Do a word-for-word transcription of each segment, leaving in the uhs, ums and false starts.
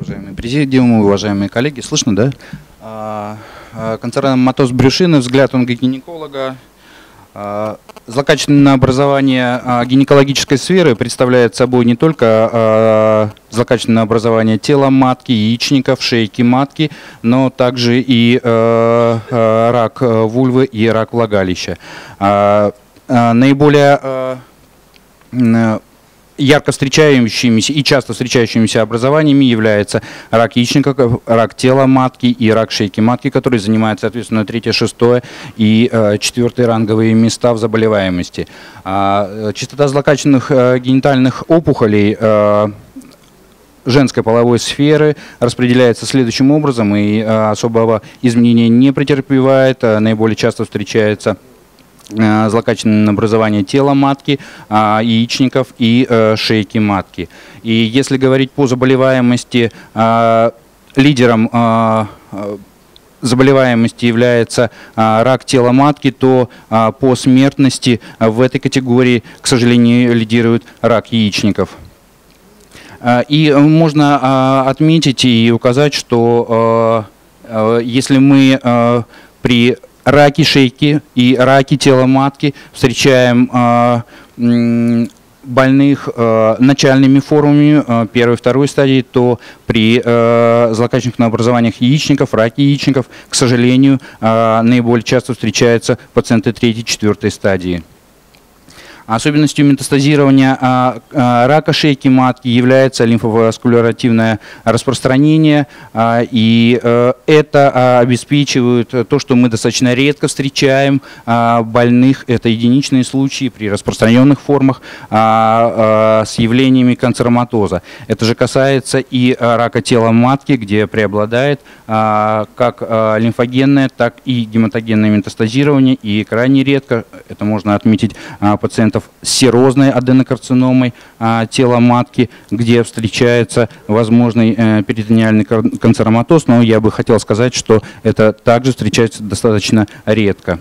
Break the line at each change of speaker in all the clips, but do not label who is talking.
Уважаемые президиумы, уважаемые коллеги, слышно, да? Канцероматоз брюшины, взгляд онкогинеколога. Злокачественное образование гинекологической сферы представляет собой не только злокачественное образование тела матки, яичников, шейки матки, но также и рак вульвы и рак влагалища. Наиболее ярко встречающимися и часто встречающимися образованиями являются рак яичников, рак тела матки и рак шейки матки, который занимает, соответственно, третье, шестое и четвертое ранговые места в заболеваемости. Частота злокачественных генитальных опухолей женской половой сферы распределяется следующим образом и особого изменения не претерпевает. Наиболее часто встречается злокачественное образование тела матки, яичников и шейки матки. И если говорить по заболеваемости, лидером заболеваемости является рак тела матки, то по смертности в этой категории, к сожалению, лидирует рак яичников. И можно отметить и указать, что если мы при раки шейки и раки тела матки встречаем э, больных э, начальными формами э, первой и второй стадии, то при э, злокачественных образованиях яичников, раке яичников, к сожалению, э, наиболее часто встречаются пациенты третьей и четвертой стадии. Особенностью метастазирования а, а, рака шейки матки является лимфоваскулятивное распространение, а, и а, это а, обеспечивает то, что мы достаточно редко встречаем а, больных. Это единичные случаи при распространенных формах а, а, с явлениями канцероматоза. Это же касается и а, рака тела матки, где преобладает а, как а, лимфогенное, так и гематогенное метастазирование, и крайне редко, это можно отметить, а, пациентов с серозной аденокарциномой а, тела матки, где встречается возможный э, перитонеальный канцероматоз, но я бы хотел сказать, что это также встречается достаточно редко.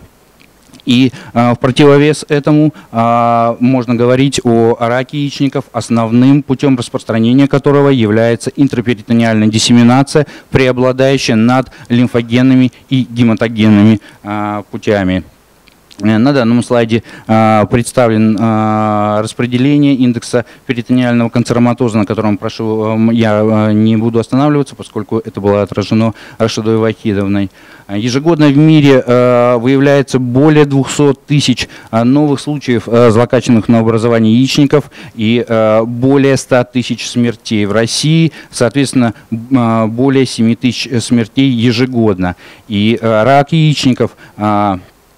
И э, в противовес этому э, можно говорить о раке яичников, основным путем распространения которого является интраперитонеальная диссеминация, преобладающая над лимфогенными и гематогенными э, путями. На данном слайде э, представлен э, распределение индекса перитонеального канцероматоза, на котором прошу, э, я э, не буду останавливаться, поскольку это было отражено Рашидой Вахидовной. Ежегодно в мире э, выявляется более двухсот тысяч э, новых случаев э, злокачественных новообразований яичников и э, более ста тысяч смертей в России, соответственно, э, более семи тысяч смертей ежегодно. И э, рак яичников э,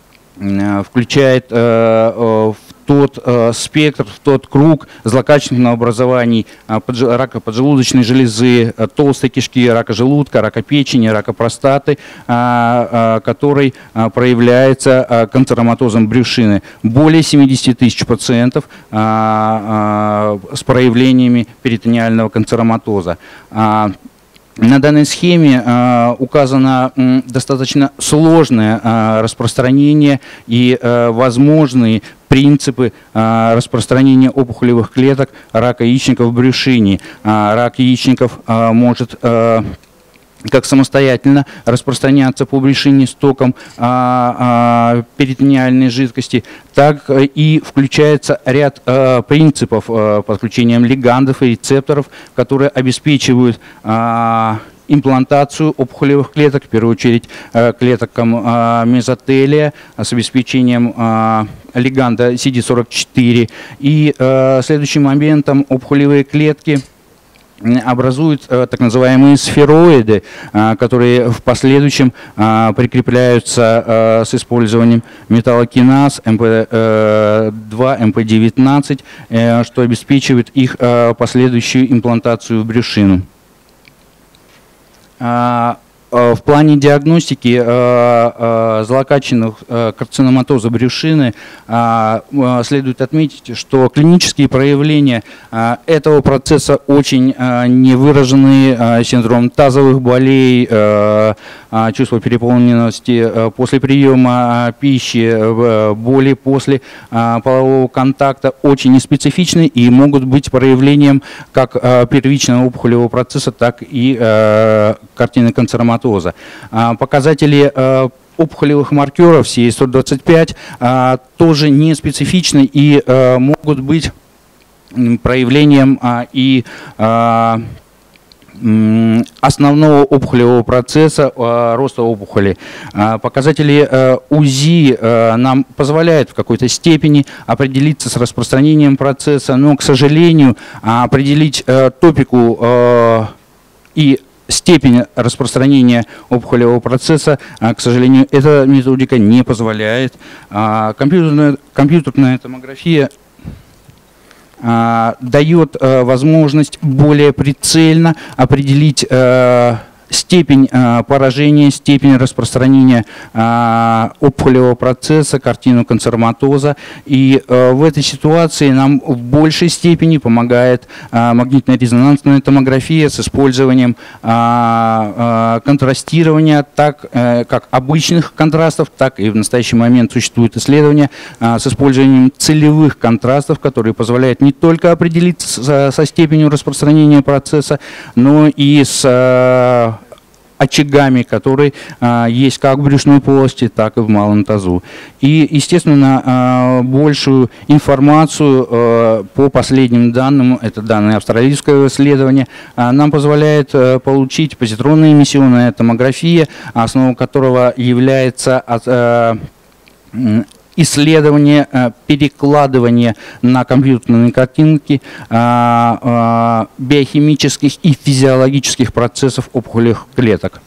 включает э, в тот э, спектр, в тот круг злокачественных новообразований э, подж рака поджелудочной железы, э, толстой кишки, рака желудка, рака печени, рака простаты, э, э, который э, проявляется э, канцероматозом брюшины. Более семидесяти тысяч пациентов э, э, с проявлениями перитонеального канцероматоза. Э, На данной схеме э, указано э, достаточно сложное э, распространение и э, возможные принципы э, распространения опухолевых клеток рака яичников в брюшине. Э, рак яичников э, может э, как самостоятельно распространяться по брюшине стоком а, а, перитонеальной жидкости, так и включается ряд а, принципов а, подключением лигандов и рецепторов, которые обеспечивают а, имплантацию опухолевых клеток, в первую очередь а, клеткам а, мезотелия с обеспечением а, лиганда си ди сорок четыре. И а, следующим моментом опухолевые клетки образуют э, так называемые сфероиды, э, которые в последующем э, прикрепляются э, с использованием металлокиназ эм пэ два, эм пэ девятнадцать, э, что обеспечивает их э, последующую имплантацию в брюшину. Э, В плане диагностики э, э, злокачественных э, карциноматоза брюшины э, э, следует отметить, что клинические проявления э, этого процесса очень э, невыраженные. Э, синдром тазовых болей, э, чувство переполненности после приема пищи, боли после полового контакта очень неспецифичны и могут быть проявлением как первичного опухолевого процесса, так и картины канцероматоза. Показатели опухолевых маркеров си эй сто двадцать пять а, тоже не специфичны и а, могут быть проявлением а, и а, основного опухолевого процесса а, роста опухоли. А, показатели а, УЗИ а, нам позволяют в какой-то степени определиться с распространением процесса, но, к сожалению, определить а, топику а, и степень распространения опухолевого процесса, к сожалению, эта методика не позволяет. Компьютерная, компьютерная томография дает возможность более прицельно определить степень э, поражения, степень распространения э, опухолевого процесса, картину канцероматоза. И э, в этой ситуации нам в большей степени помогает э, магнитно-резонансная томография с использованием э, э, контрастирования, так э, как обычных контрастов, так и в настоящий момент существуют исследования э, с использованием целевых контрастов, которые позволяют не только определиться со, со степенью распространения процесса, но и с э, очагами, которые а, есть как в брюшной полости, так и в малом тазу. И, естественно, а, большую информацию а, по последним данным, это данные австралийского исследования, а, нам позволяет а, получить позитронная эмиссионная томография, основа которого является от, а, исследование, перекладывание на компьютерные картинки биохимических и физиологических процессов опухолевых клеток.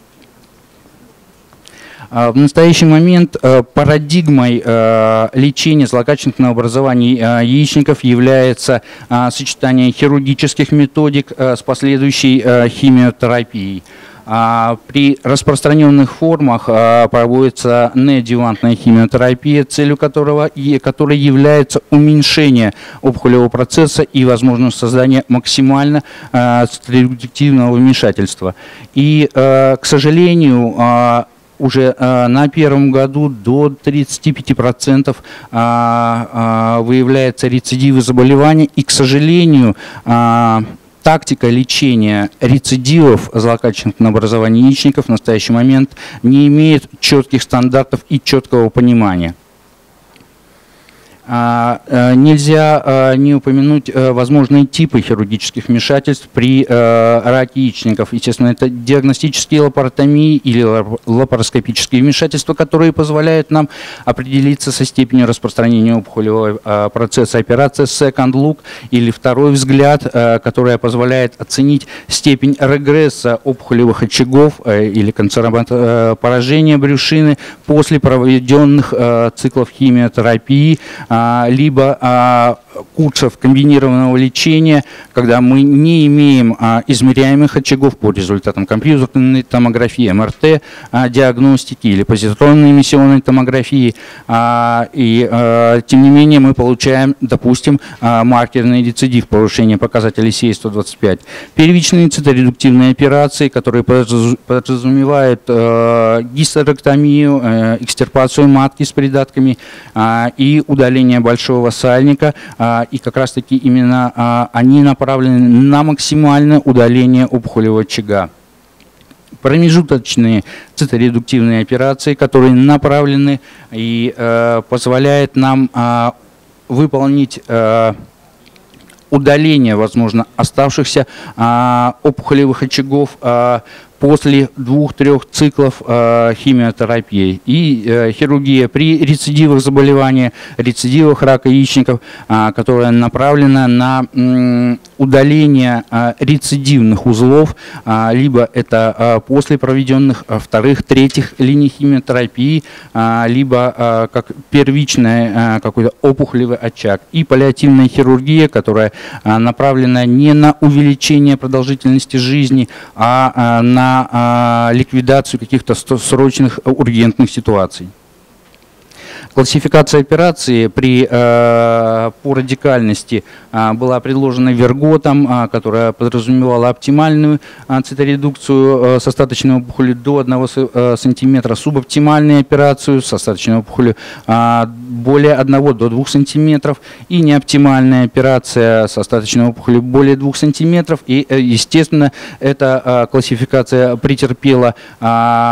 В настоящий момент парадигмой лечения злокачественного образования яичников является сочетание хирургических методик с последующей химиотерапией. При распространенных формах проводится неадъювантная химиотерапия, целью которого, которой является уменьшение опухолевого процесса и возможность создания максимально циторедуктивного вмешательства. И, к сожалению, уже на первом году до тридцати пяти процентов выявляются рецидивы заболевания, и, к сожалению, тактика лечения рецидивов злокачественного образования яичников в настоящий момент не имеет четких стандартов и четкого понимания. Нельзя не упомянуть возможные типы хирургических вмешательств при раке яичников. Естественно, это диагностические лапаротомии или лапароскопические вмешательства, которые позволяют нам определиться со степенью распространения опухолевого процесса. Операция Second Look или второй взгляд, которая позволяет оценить степень регресса опухолевых очагов или канцеропоражения брюшины после проведенных циклов химиотерапии, либо а, курсов комбинированного лечения, когда мы не имеем а, измеряемых очагов по результатам компьютерной томографии, эм эр тэ а, диагностики или позитронной эмиссионной томографии. А, и, а, тем не менее, мы получаем, допустим, а, маркерный рецидив повышения показателей си эй сто двадцать пять. Первичные циторедуктивные операции, которые подразумевают а, гистерэктомию, а, экстирпацию матки с придатками а, и удаление большого сальника, и как раз таки именно они направлены на максимальное удаление опухолевого очага. Промежуточные циторедуктивные операции, которые направлены и позволяют нам выполнить удаление, возможно, оставшихся опухолевых очагов после двух-трех циклов э, химиотерапии. И э, хирургия при рецидивах заболевания, рецидивах рака яичников, э, которая направлена на э, удаление э, рецидивных узлов, э, либо это э, после проведенных э, вторых, третьих линий химиотерапии, э, либо э, как первичный э, какой-то опухолевый очаг. И паллиативная хирургия, которая э, направлена не на увеличение продолжительности жизни, а э, на ликвидацию каких-то срочных ургентных ситуаций. Классификация операции при, э, по радикальности э, была предложена Верготом, э, которая подразумевала оптимальную э, циторедукцию э, с остаточной опухолью до одного сантиметра, субоптимальную операцию с остаточной опухолью э, более одного до двух сантиметров и неоптимальная операция с остаточной опухолью более двух сантиметров. И, э, естественно, эта э, классификация претерпела э,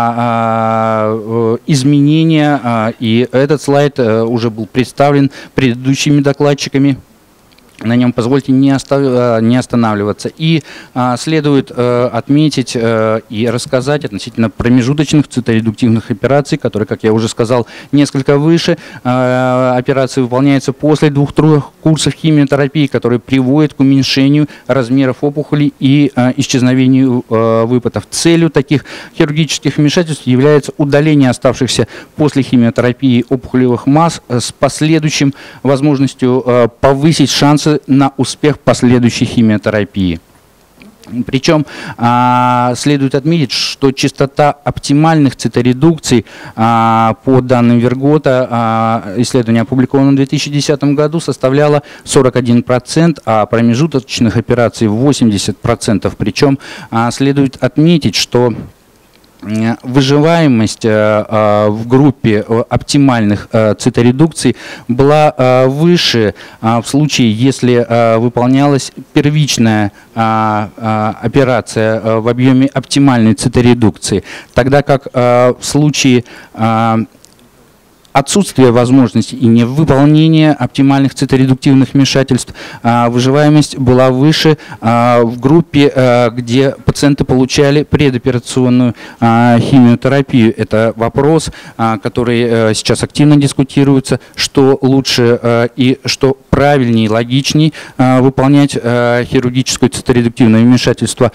э, изменения, э, и этот слайд уже был представлен предыдущими докладчиками. На нем позвольте не, остав... не останавливаться. И а, следует а, отметить а, и рассказать относительно промежуточных циторедуктивных операций, которые, как я уже сказал, несколько выше. А, операции выполняются после двух-трех курсов химиотерапии, которые приводят к уменьшению размеров опухолей и а, исчезновению а, выпадов. Целью таких хирургических вмешательств является удаление оставшихся после химиотерапии опухолевых масс с последующим возможностью а, повысить шансы на успех последующей химиотерапии. Причем а, следует отметить, что частота оптимальных циторедукций а, по данным Вергота, а, исследование опубликовано в две тысячи десятом году, составляла сорок один процент, а промежуточных операций восемьдесят процентов. Причем а, следует отметить, что выживаемость в группе оптимальных циторедукций была выше в случае, если выполнялась первичная операция в объеме оптимальной циторедукции, тогда как в случае отсутствие возможности и невыполнение оптимальных циторедуктивных вмешательств, выживаемость была выше в группе, где пациенты получали предоперационную химиотерапию. Это вопрос, который сейчас активно дискутируется, что лучше и что правильнее, логичнее выполнять хирургическое циторедуктивное вмешательство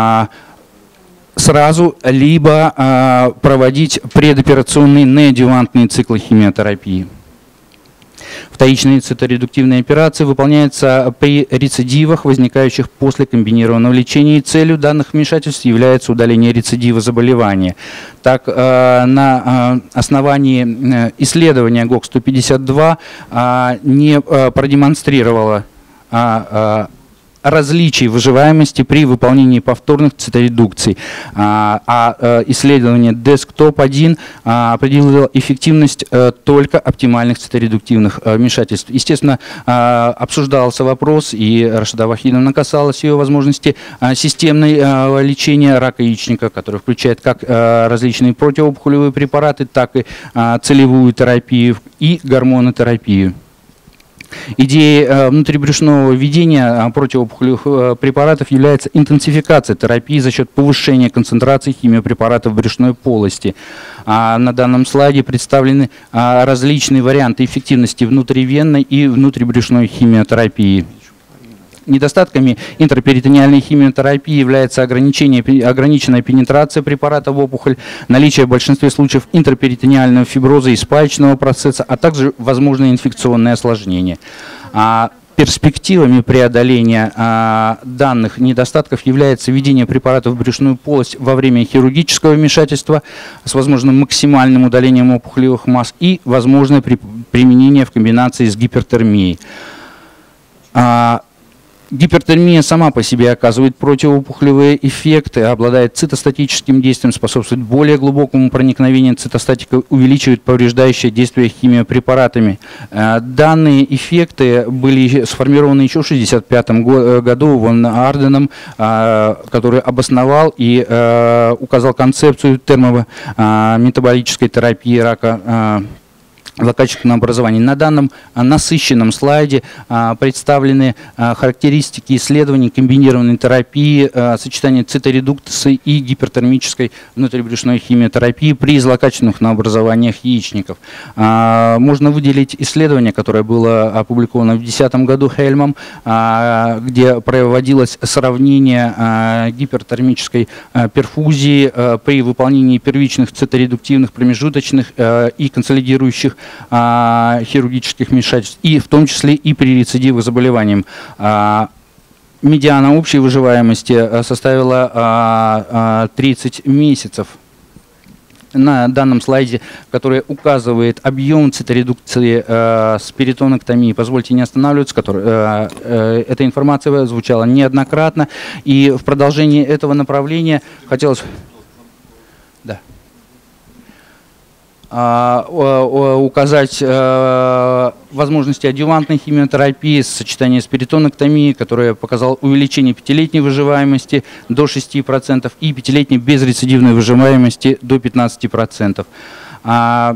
сразу, либо э, проводить предоперационные неадъювантные циклы химиотерапии. Вторичные циторедуктивные операции выполняются при рецидивах, возникающих после комбинированного лечения, и целью данных вмешательств является удаление рецидива заболевания. Так, э, на э, основании исследования ГОК сто пятьдесят два э, не э, продемонстрировало э, э, различий выживаемости при выполнении повторных циторедукций. А, а исследование десктоп один определило эффективность только оптимальных циторедуктивных вмешательств. Естественно, обсуждался вопрос, и Рашида Вахидовна касалась ее возможности системного лечения рака яичника, который включает как различные противоопухолевые препараты, так и целевую терапию и гормонотерапию. Идеей внутрибрюшного введения противоопухолевых препаратов является интенсификация терапии за счет повышения концентрации химиопрепаратов в брюшной полости. На данном слайде представлены различные варианты эффективности внутривенной и внутрибрюшной химиотерапии. Недостатками интраперитонеальной химиотерапии является ограничение, ограниченная пенетрация препарата в опухоль, наличие в большинстве случаев интраперитонеального фиброза и спаечного процесса, а также возможные инфекционные осложнения. А перспективами преодоления а, данных недостатков является введение препаратов в брюшную полость во время хирургического вмешательства с возможным максимальным удалением опухолевых масс и возможное при, применение в комбинации с гипертермией. А, Гипертермия сама по себе оказывает противоопухолевые эффекты, обладает цитостатическим действием, способствует более глубокому проникновению цитостатика, увеличивает повреждающее действие химиопрепаратами. Данные эффекты были сформированы еще в тысяча девятьсот шестьдесят пятом году Ван Арденом, который обосновал и указал концепцию термометаболической терапии рака злокачественного образования. На данном насыщенном слайде а, представлены а, характеристики исследований комбинированной терапии, а, сочетания циторедукции и гипертермической внутрибрюшной химиотерапии при злокачественных новообразованиях яичников. А, можно выделить исследование, которое было опубликовано в две тысячи десятом году Хельмом, а, где проводилось сравнение а, гипертермической а, перфузии а, при выполнении первичных циторедуктивных, промежуточных а, и консолидирующих хирургических вмешательств, и в том числе и при рецидивах заболеваниям. Медиана общей выживаемости составила тридцать месяцев. на данном слайде, который указывает объем циторедукции э, спиритоноктомии. Позвольте не останавливаться, который, э, э, эта информация звучала неоднократно. И в продолжении этого направления хотелось... Да. А, о, о, указать а, возможности адъювантной химиотерапии, сочетание спиритоноктомии, которое показало увеличение пятилетней выживаемости до шести процентов и пятилетней безрецидивной выживаемости до пятнадцати процентов. А,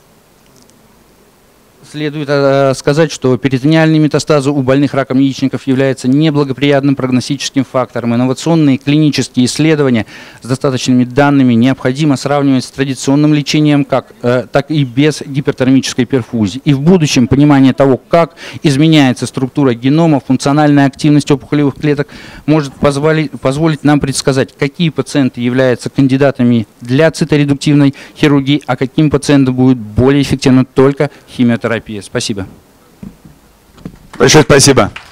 Следует э, сказать, что перитонеальные метастазы у больных раком яичников являются неблагоприятным прогностическим фактором. Инновационные клинические исследования с достаточными данными необходимо сравнивать с традиционным лечением, как, э, так и без гипертермической перфузии. И в будущем понимание того, как изменяется структура генома, функциональная активность опухолевых клеток, может позволить, позволить нам предсказать, какие пациенты являются кандидатами для циторедуктивной хирургии, а каким пациентам будет более эффективна только химиотерапия. Спасибо.
Большое спасибо.